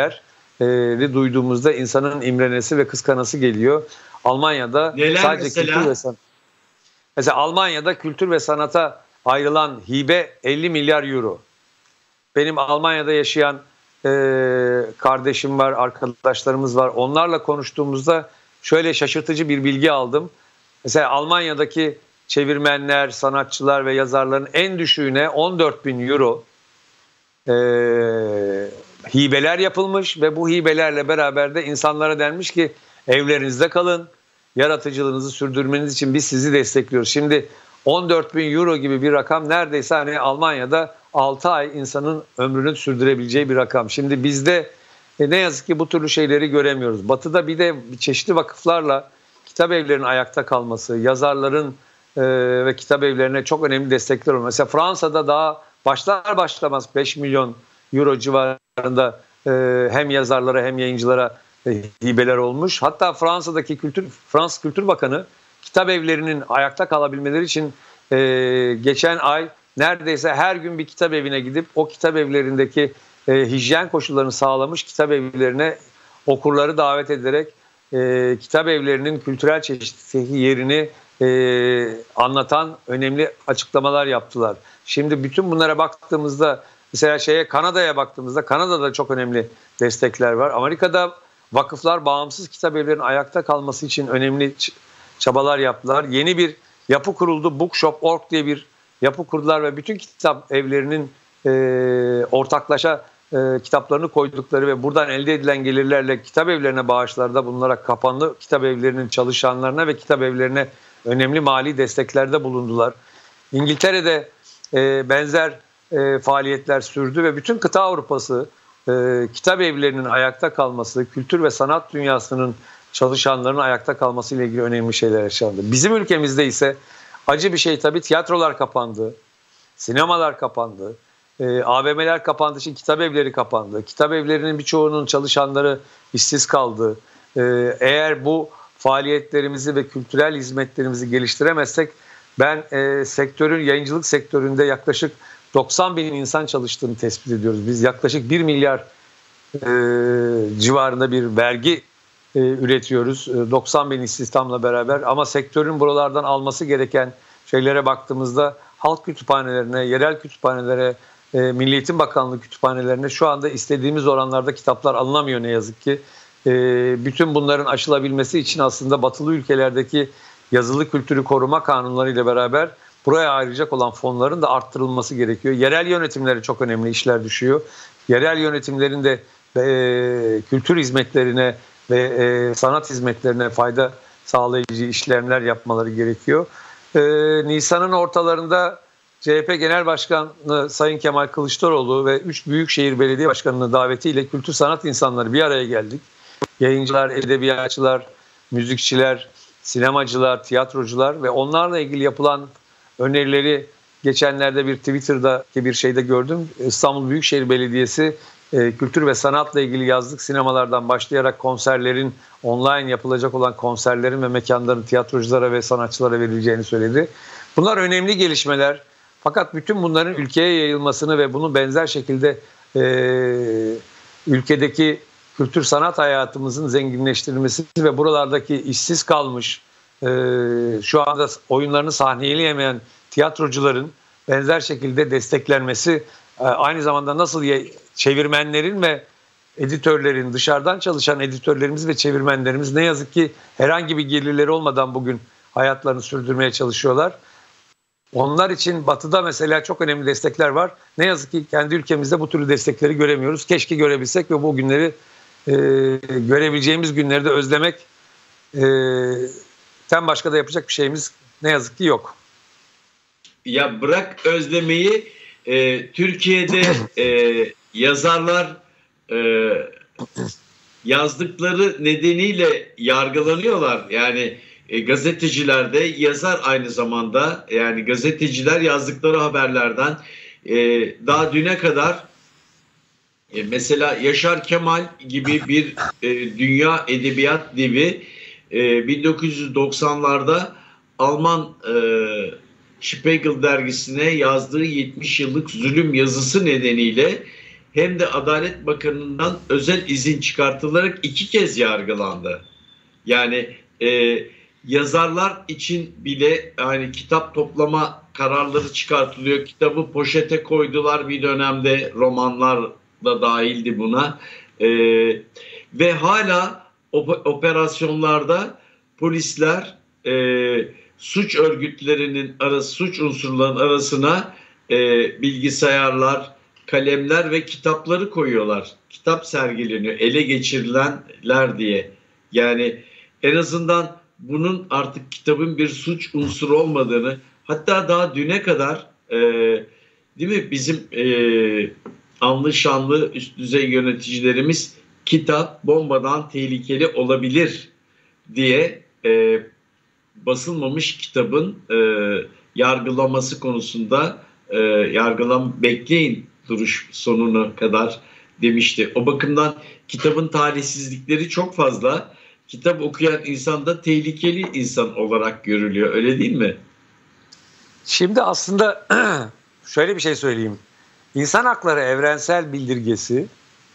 hibeleri duyduğumuzda insanın imrenesi ve kıskanası geliyor. Almanya'da Neler sadece mesela? kültür ve sanat. Mesela Almanya'da kültür ve sanata ayrılan hibe elli milyar euro. Benim Almanya'da yaşayan e, kardeşim var, arkadaşlarımız var. Onlarla konuştuğumuzda şöyle şaşırtıcı bir bilgi aldım. Mesela Almanya'daki çevirmenler, sanatçılar ve yazarların en düşüğüne on dört bin euro e, hibeler yapılmış ve bu hibelerle beraber de insanlara denmiş ki evlerinizde kalın, yaratıcılığınızı sürdürmeniz için biz sizi destekliyoruz. Şimdi on dört bin euro gibi bir rakam neredeyse hani Almanya'da altı ay insanın ömrünü sürdürebileceği bir rakam. Şimdi bizde e, ne yazık ki bu türlü şeyleri göremiyoruz. Batı'da bir de çeşitli vakıflarla kitap evlerinin ayakta kalması, yazarların e, ve kitap evlerine çok önemli destekler oluyor. Mesela Fransa'da daha başlar başlamaz beş milyon euro civarında e, hem yazarlara hem yayıncılara e, hibeler olmuş. Hatta Fransa'daki kültür Fransız Kültür Bakanı kitap evlerinin ayakta kalabilmeleri için e, geçen ay neredeyse her gün bir kitap evine gidip o kitap evlerindeki e, hijyen koşullarını sağlamış kitap evlerine okurları davet ederek e, kitap evlerinin kültürel çeşitliliği yerini e, anlatan önemli açıklamalar yaptılar. Şimdi bütün bunlara baktığımızda mesela şeye Kanada'ya baktığımızda Kanada'da çok önemli destekler var. Amerika'da vakıflar bağımsız kitap evlerinin ayakta kalması için önemli çabalar yaptılar. Yeni bir yapı kuruldu. Bookshop nokta org diye bir yapı kurdular ve bütün kitap evlerinin e, ortaklaşa e, kitaplarını koydukları ve buradan elde edilen gelirlerle kitap evlerine bağışlarda bulunarak kapanlı kitap evlerinin çalışanlarına ve kitap evlerine önemli mali desteklerde bulundular. İngiltere'de e, benzer e, faaliyetler sürdü ve bütün kıta Avrupa'sı e, kitap evlerinin ayakta kalması, kültür ve sanat dünyasının çalışanların ayakta kalması ile ilgili önemli şeyler yaşandı. Bizim ülkemizde ise acı bir şey tabii, tiyatrolar kapandı, sinemalar kapandı, e, A V M'ler kapandığı için kitap evleri kapandı. Kitap evlerinin birçoğunun çalışanları işsiz kaldı. E, eğer bu faaliyetlerimizi ve kültürel hizmetlerimizi geliştiremezsek ben e, sektörün, yayıncılık sektöründe yaklaşık doksan bin insan çalıştığını tespit ediyoruz. Biz yaklaşık bir milyar e, civarında bir vergi e, üretiyoruz. E, doksan bin istihdamla beraber ama sektörün buralardan alması gereken şeylere baktığımızda halk kütüphanelerine, yerel kütüphanelere e, Milli Eğitim Bakanlığı kütüphanelerine şu anda istediğimiz oranlarda kitaplar alınamıyor ne yazık ki. E, bütün bunların aşılabilmesi için aslında batılı ülkelerdeki yazılı kültürü koruma kanunları ile beraber buraya ayrılacak olan fonların da arttırılması gerekiyor. Yerel yönetimlere çok önemli işler düşüyor. Yerel yönetimlerin de e, kültür hizmetlerine ve e, sanat hizmetlerine fayda sağlayıcı işlemler yapmaları gerekiyor. E, Nisan'ın ortalarında C H P Genel Başkanı Sayın Kemal Kılıçdaroğlu ve üç Büyükşehir Belediye Başkanı'nın davetiyle kültür sanat insanları bir araya geldik. Yayıncılar, edebiyatçılar, müzikçiler, sinemacılar, tiyatrocular ve onlarla ilgili yapılan önerileri geçenlerde bir Twitter'daki bir şeyde gördüm. İstanbul Büyükşehir Belediyesi e, kültür ve sanatla ilgili yazlık sinemalardan başlayarak konserlerin, online yapılacak olan konserlerin ve mekanların tiyatroculara ve sanatçılara verileceğini söyledi. Bunlar önemli gelişmeler. Fakat bütün bunların ülkeye yayılmasını ve bunu benzer şekilde e, ülkedeki kültür sanat hayatımızın zenginleştirilmesi ve buralardaki işsiz kalmış, e, şu anda oyunlarını sahneleyemeyen tiyatrocuların benzer şekilde desteklenmesi, e, aynı zamanda nasıl çevirmenlerin ve editörlerin, dışarıdan çalışan editörlerimiz ve çevirmenlerimiz ne yazık ki herhangi bir gelirleri olmadan bugün hayatlarını sürdürmeye çalışıyorlar. Onlar için Batı'da mesela çok önemli destekler var. Ne yazık ki kendi ülkemizde bu türlü destekleri göremiyoruz. Keşke görebilsek ve bu günleri e, görebileceğimiz günleri de özlemek e, ten başka da yapacak bir şeyimiz ne yazık ki yok. Ya bırak özlemeyi, e, Türkiye'de e, yazarlar e, yazdıkları nedeniyle yargılanıyorlar. Yani e, gazeteciler de yazar aynı zamanda. Yani gazeteciler yazdıkları haberlerden e, daha düne kadar e, mesela Yaşar Kemal gibi bir e, dünya edebiyat devi e, bin dokuz yüz doksanlarda Alman e, Spiegel dergisine yazdığı yetmiş yıllık zulüm yazısı nedeniyle hem de Adalet Bakanı'ndan özel izin çıkartılarak iki kez yargılandı. Yani e, yazarlar için bile hani kitap toplama kararları çıkartılıyor. Kitabı poşete koydular bir dönemde, romanlar da dahildi buna. E, ve hala op- operasyonlarda polisler e, suç örgütlerinin arası, suç unsurlarının arasına e, bilgisayarlar, kalemler ve kitapları koyuyorlar. Kitap sergileniyor, ele geçirilenler diye. Yani en azından bunun artık kitabın bir suç unsuru olmadığını, hatta daha düne kadar e, değil mi bizim e, anlı şanlı üst düzey yöneticilerimiz kitap bombadan tehlikeli olabilir diye e, basılmamış kitabın e, yargılaması konusunda e, yargılam bekleyin duruş sonuna kadar demişti. O bakımdan kitabın talihsizlikleri çok fazla. Kitap okuyan insan da tehlikeli insan olarak görülüyor. Öyle değil mi? Şimdi aslında şöyle bir şey söyleyeyim. İnsan Hakları Evrensel Bildirgesi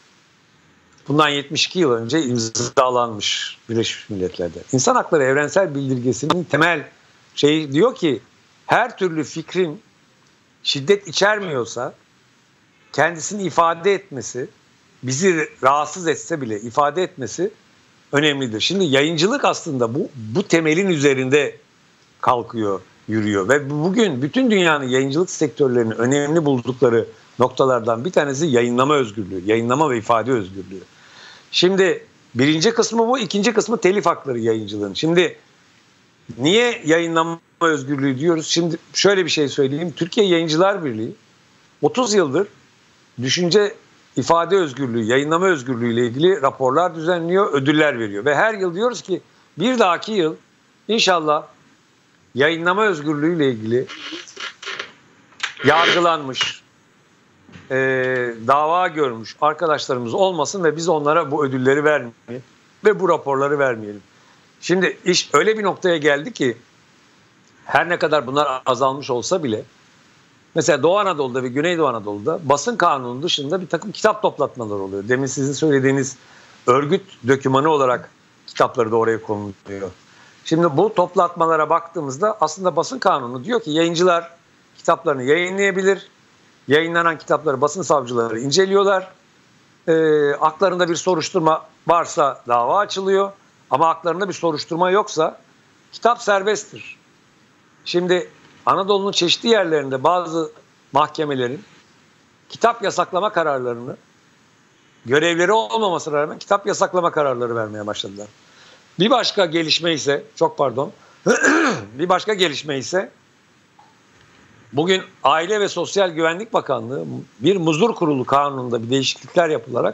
bundan yetmiş iki yıl önce imzalanmış Birleşmiş Milletler'de. İnsan Hakları Evrensel Bildirgesi'nin temel şeyi diyor ki her türlü fikrin şiddet içermiyorsa kendisini ifade etmesi, bizi rahatsız etse bile ifade etmesi önemlidir. Şimdi yayıncılık aslında bu bu temelin üzerinde kalkıyor, yürüyor ve bugün bütün dünyanın yayıncılık sektörlerinin önemli buldukları noktalardan bir tanesi yayınlama özgürlüğü, yayınlama ve ifade özgürlüğü. Şimdi birinci kısmı bu, ikinci kısmı telif hakları yayıncılığın. Şimdi niye yayınlama özgürlüğü diyoruz? Şimdi şöyle bir şey söyleyeyim. Türkiye Yayıncılar Birliği otuz yıldır düşünce ifade özgürlüğü, yayınlama özgürlüğü ile ilgili raporlar düzenliyor, ödüller veriyor. Ve her yıl diyoruz ki bir dahaki yıl inşallah yayınlama özgürlüğü ile ilgili yargılanmış, e, dava görmüş arkadaşlarımız olmasın ve biz onlara bu ödülleri vermeyelim ve bu raporları vermeyelim. Şimdi iş öyle bir noktaya geldi ki her ne kadar bunlar azalmış olsa bile mesela Doğu Anadolu'da ve Güneydoğu Anadolu'da basın kanunu dışında bir takım kitap toplatmaları oluyor. Demin sizin söylediğiniz örgüt dokümanı olarak kitapları da oraya konuluyor. Şimdi bu toplatmalara baktığımızda aslında basın kanunu diyor ki yayıncılar kitaplarını yayınlayabilir yayınlanan kitapları basın savcıları inceliyorlar. E, haklarında bir soruşturma varsa dava açılıyor. Ama haklarında bir soruşturma yoksa kitap serbesttir. Şimdi Anadolu'nun çeşitli yerlerinde bazı mahkemelerin kitap yasaklama kararlarını, görevleri olmamasına rağmen kitap yasaklama kararları vermeye başladılar. Bir başka gelişme ise, çok pardon, bir başka gelişme ise bugün Aile ve Sosyal Güvenlik Bakanlığı bir muzur kurulu kanununda bir değişiklikler yapılarak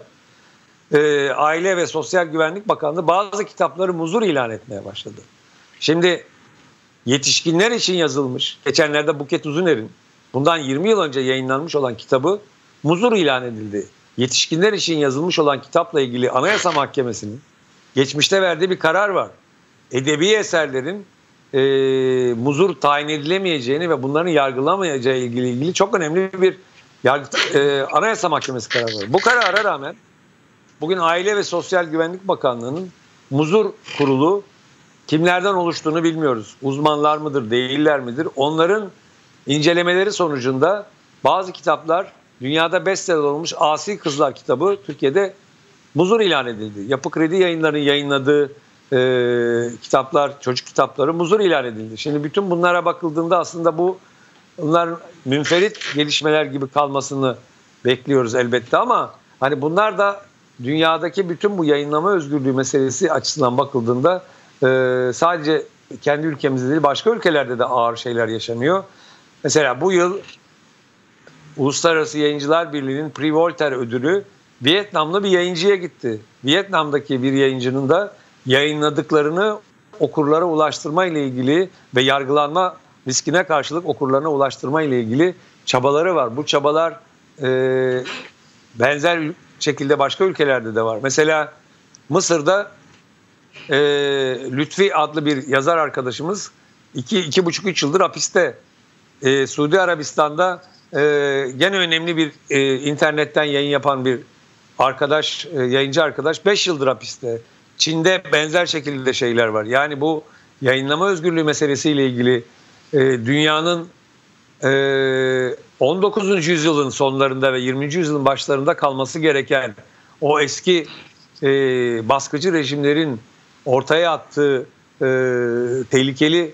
e, Aile ve Sosyal Güvenlik Bakanlığı bazı kitapları muzur ilan etmeye başladı. Şimdi yetişkinler için yazılmış, geçenlerde Buket Uzuner'in bundan yirmi yıl önce yayınlanmış olan kitabı muzur ilan edildi. Yetişkinler için yazılmış olan kitapla ilgili Anayasa Mahkemesi'nin geçmişte verdiği bir karar var. Edebi eserlerin e, muzur tayin edilemeyeceğini ve bunların yargılamayacağı ilgili ilgili çok önemli bir yargı, e, Anayasa Mahkemesi kararı var. Bu karara rağmen bugün Aile ve Sosyal Güvenlik Bakanlığı'nın muzur kurulu kimlerden oluştuğunu bilmiyoruz. Uzmanlar mıdır, değiller midir? Onların incelemeleri sonucunda bazı kitaplar, dünyada bestseller olmuş Asi Kızlar kitabı Türkiye'de muzur ilan edildi. Yapı Kredi Yayınları'nın yayınladığı e, kitaplar, çocuk kitapları muzur ilan edildi. Şimdi bütün bunlara bakıldığında aslında bu bunlar münferit gelişmeler gibi kalmasını bekliyoruz elbette ama hani bunlar da dünyadaki bütün bu yayınlama özgürlüğü meselesi açısından bakıldığında e, sadece kendi ülkemizde değil başka ülkelerde de ağır şeyler yaşanıyor. Mesela bu yıl Uluslararası Yayıncılar Birliği'nin Prix Voltaire ödülü Vietnamlı bir yayıncıya gitti. Vietnam'daki bir yayıncının da yayınladıklarını okurlara ulaştırma ile ilgili ve yargılanma riskine karşılık okurlarına ulaştırma ile ilgili çabaları var. Bu çabalar e, benzer şekilde başka ülkelerde de var. Mesela Mısır'da e, Lütfi adlı bir yazar arkadaşımız iki, iki buçuk üç yıldır hapiste. E, Suudi Arabistan'da e, gene önemli bir e, internetten yayın yapan bir arkadaş, e, yayıncı arkadaş beş yıldır hapiste. Çin'de benzer şekilde şeyler var. Yani bu yayınlama özgürlüğü meselesiyle ilgili e, dünyanın e, on dokuzuncu yüzyılın sonlarında ve yirminci yüzyılın başlarında kalması gereken o eski e, baskıcı rejimlerin ortaya attığı e, tehlikeli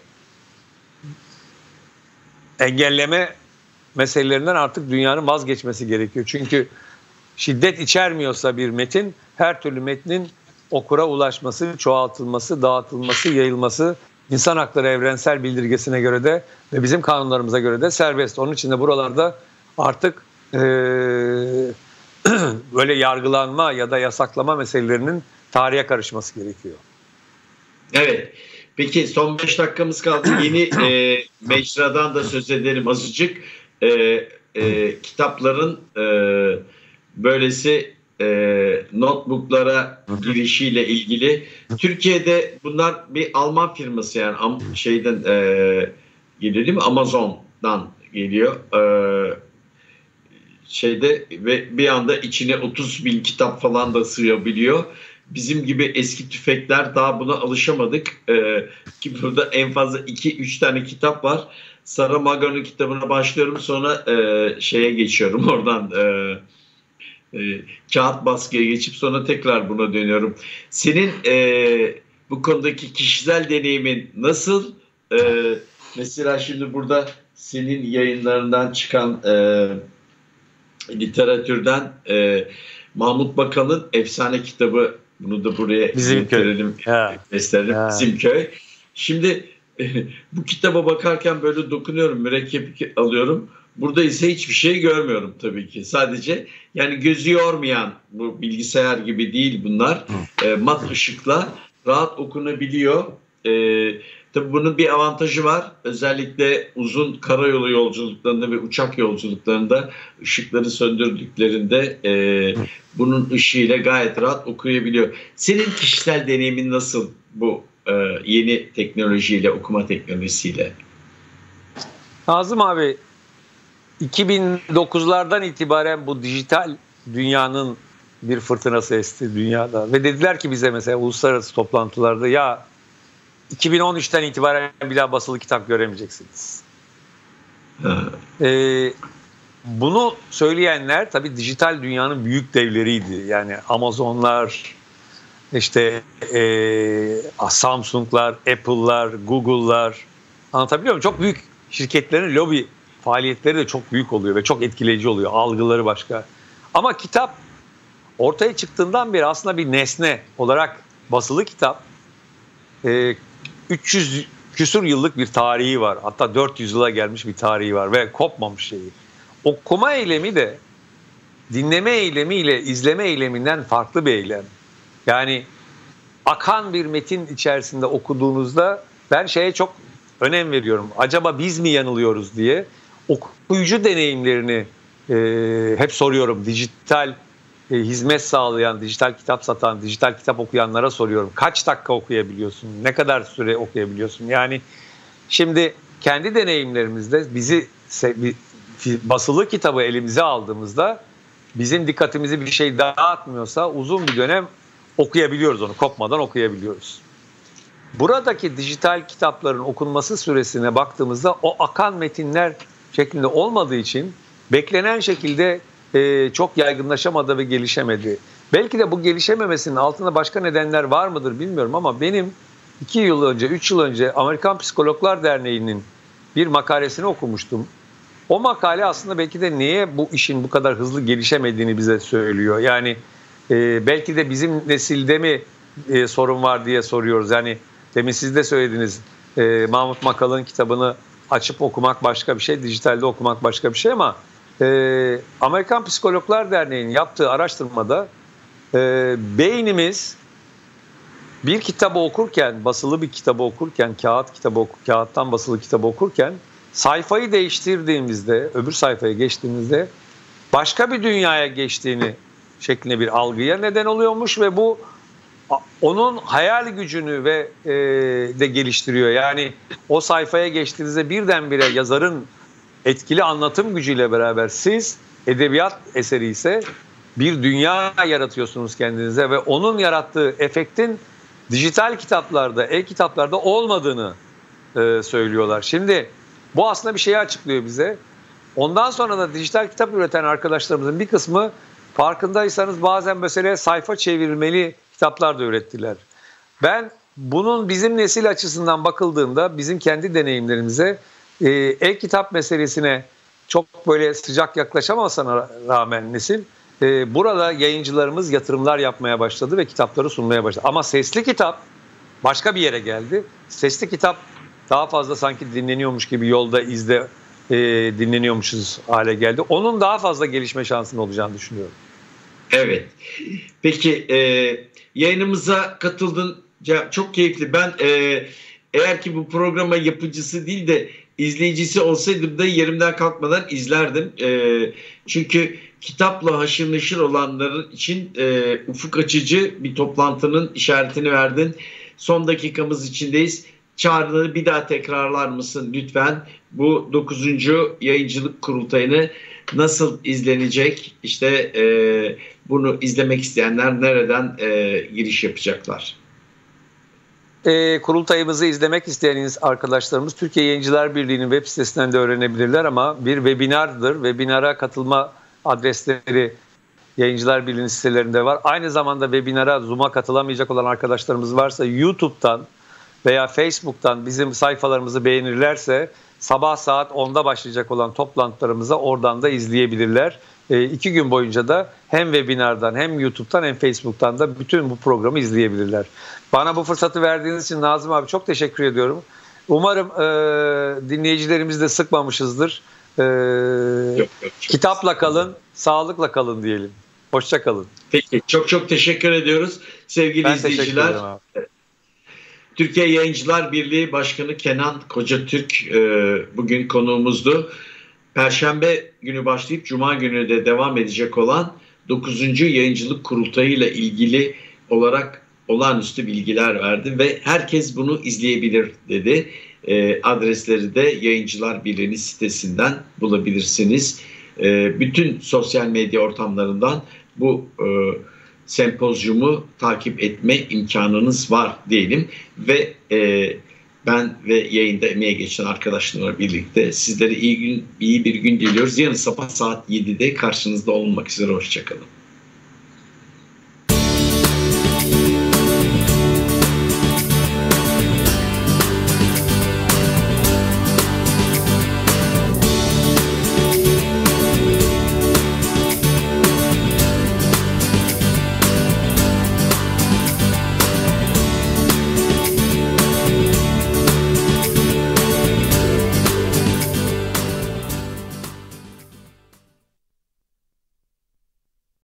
engelleme meselelerinden artık dünyanın vazgeçmesi gerekiyor. Çünkü şiddet içermiyorsa bir metin, her türlü metnin okura ulaşması, çoğaltılması, dağıtılması, yayılması insan hakları evrensel bildirgesine göre de ve bizim kanunlarımıza göre de serbest. Onun için de buralarda artık e, böyle yargılanma ya da yasaklama meselelerinin tarihe karışması gerekiyor. Evet. Peki son beş dakikamız kaldı. Yeni e, mecradan da söz edelim azıcık. E, e, kitapların e, böylesi e, notebooklara girişiyle ilgili. Türkiye'de bunlar bir Alman firması yani şeyden e, geliyor değil mi? Amazon'dan geliyor. E, şeyde ve bir anda içine otuz bin kitap falan da sığabiliyor. Bizim gibi eski tüfekler daha buna alışamadık. Ee, ki burada en fazla iki üç tane kitap var. Saramago'nun kitabına başlıyorum sonra e, şeye geçiyorum oradan e, e, kağıt baskıya geçip sonra tekrar buna dönüyorum. Senin e, bu konudaki kişisel deneyimin nasıl? E, mesela şimdi burada senin yayınlarından çıkan e, literatürden e, Mahmut Bakan'ın efsane kitabı, bunu da buraya Bizimköy. Gösterelim. Bizimköy. Şimdi e, bu kitaba bakarken böyle dokunuyorum, mürekkep alıyorum. Burada ise hiçbir şey görmüyorum tabii ki. Sadece yani gözü yormayan, bu bilgisayar gibi değil bunlar. E, mat ışıkla rahat okunabiliyor. E, tabii bunun bir avantajı var. Özellikle uzun karayolu yolculuklarında ve uçak yolculuklarında ışıkları söndürdüklerinde e, bunun ışığıyla gayet rahat okuyabiliyor. Senin kişisel deneyimin nasıl bu e, yeni teknolojiyle, okuma teknolojisiyle? Nazım abi, iki bin dokuzlardan itibaren bu dijital dünyanın bir fırtınası esti dünyada. Ve dediler ki bize mesela uluslararası toplantılarda ya iki bin on üçten itibaren bir daha basılı kitap göremeyeceksiniz. ee, bunu söyleyenler tabii dijital dünyanın büyük devleriydi. Yani Amazonlar, işte e, Samsung'lar, Apple'lar, Google'lar, anlatabiliyor muyum? Çok büyük şirketlerin lobi faaliyetleri de çok büyük oluyor ve çok etkileyici oluyor. Algıları başka. Ama kitap ortaya çıktığından beri aslında bir nesne olarak basılı kitap e, üç yüz küsur yıllık bir tarihi var. Hatta dört yüz yıla gelmiş bir tarihi var ve kopmamış şeyi. Okuma eylemi de dinleme eylemiyle izleme eyleminden farklı bir eylem. Yani akan bir metin içerisinde okuduğunuzda ben şeye çok önem veriyorum. Acaba biz mi yanılıyoruz diye okuyucu deneyimlerini e, hep soruyorum. Dijital e, hizmet sağlayan, dijital kitap satan, dijital kitap okuyanlara soruyorum. Kaç dakika okuyabiliyorsun? Ne kadar süre okuyabiliyorsun? Yani şimdi kendi deneyimlerimizde bizi basılı kitabı elimize aldığımızda bizim dikkatimizi bir şey dağıtmıyorsa uzun bir dönem okuyabiliyoruz, onu kopmadan okuyabiliyoruz. Buradaki dijital kitapların okunması süresine baktığımızda o akan metinler şeklinde olmadığı için beklenen şekilde e, çok yaygınlaşamadı ve gelişemedi. Belki de bu gelişememesinin altında başka nedenler var mıdır bilmiyorum ama benim iki yıl önce, üç yıl önce Amerikan Psikologlar Derneği'nin bir makalesini okumuştum. O makale aslında belki de niye bu işin bu kadar hızlı gelişemediğini bize söylüyor. Yani e, belki de bizim nesilde mi e, sorun var diye soruyoruz. Yani demin siz de söylediniz, e, Mahmut Makal'ın kitabını açıp okumak başka bir şey, dijitalde okumak başka bir şey ama e, Amerikan Psikologlar Derneği'nin yaptığı araştırmada e, beynimiz bir kitabı okurken, basılı bir kitabı okurken, kağıt kitabı oku, kağıttan basılı kitabı okurken sayfayı değiştirdiğimizde, öbür sayfaya geçtiğimizde başka bir dünyaya geçtiğini şeklinde bir algıya neden oluyormuş ve bu onun hayal gücünü ve e, de geliştiriyor. Yani o sayfaya geçtiğinizde birdenbire yazarın etkili anlatım gücüyle beraber siz edebiyat eseri ise bir dünya yaratıyorsunuz kendinize ve onun yarattığı efektin dijital kitaplarda, e-kitaplarda olmadığını e, söylüyorlar. Şimdi bu aslında bir şeyi açıklıyor bize. Ondan sonra da dijital kitap üreten arkadaşlarımızın bir kısmı farkındaysanız bazen mesela sayfa çevrilmeli kitaplar da ürettiler. Ben bunun bizim nesil açısından bakıldığında bizim kendi deneyimlerimize e, e-kitap meselesine çok böyle sıcak yaklaşamasına rağmen nesil e, burada yayıncılarımız yatırımlar yapmaya başladı ve kitapları sunmaya başladı. Ama sesli kitap başka bir yere geldi. Sesli kitap daha fazla sanki dinleniyormuş gibi yolda izde e, dinleniyormuşuz hale geldi. Onun daha fazla gelişme şansının olacağını düşünüyorum. Evet. Peki e, yayınımıza katıldığınca çok keyifli. Ben e, eğer ki bu programa yapıcısı değil de izleyicisi olsaydım da yerimden kalkmadan izlerdim. E, çünkü kitapla haşır neşir olanların için e, ufuk açıcı bir toplantının işaretini verdin. Son dakikamız içindeyiz. Çağrı'nı bir daha tekrarlar mısın lütfen? Bu dokuzuncu yayıncılık kurultayını nasıl izlenecek? İşte e, bunu izlemek isteyenler nereden e, giriş yapacaklar? E, kurultayımızı izlemek isteyen arkadaşlarımız Türkiye Yayıncılar Birliği'nin web sitesinden de öğrenebilirler ama bir webinardır. Webinara katılma adresleri Yayıncılar Birliği'nin sitelerinde var. Aynı zamanda webinara, Zoom'a katılamayacak olan arkadaşlarımız varsa YouTube'dan veya Facebook'tan bizim sayfalarımızı beğenirlerse sabah saat onda başlayacak olan toplantılarımıza oradan da izleyebilirler. E, iki gün boyunca da hem webinardan hem YouTube'dan hem Facebook'tan da bütün bu programı izleyebilirler. Bana bu fırsatı verdiğiniz için Nazım abi çok teşekkür ediyorum. Umarım e, dinleyicilerimizi de sıkmamışızdır. E, yok, yok, kitapla kalın, sağlıkla kalın diyelim. Hoşça kalın. Peki çok çok teşekkür ediyoruz sevgili ben izleyiciler. Türkiye Yayıncılar Birliği Başkanı Kenan Kocatürk e, bugün konuğumuzdu. Perşembe günü başlayıp Cuma günü de devam edecek olan dokuzuncu Yayıncılık Kurultayı ile ilgili olarak olağanüstü bilgiler verdi ve herkes bunu izleyebilir dedi. E, adresleri de Yayıncılar Birliği sitesinden bulabilirsiniz. E, bütün sosyal medya ortamlarından bu e, sempozyumu takip etme imkanınız var diyelim ve e, Ben ve yayında emeğe geçen arkadaşlarımla birlikte sizlere iyi gün, iyi bir gün diliyoruz. Yarın sabah saat yedide karşınızda olmak üzere. Hoşçakalın.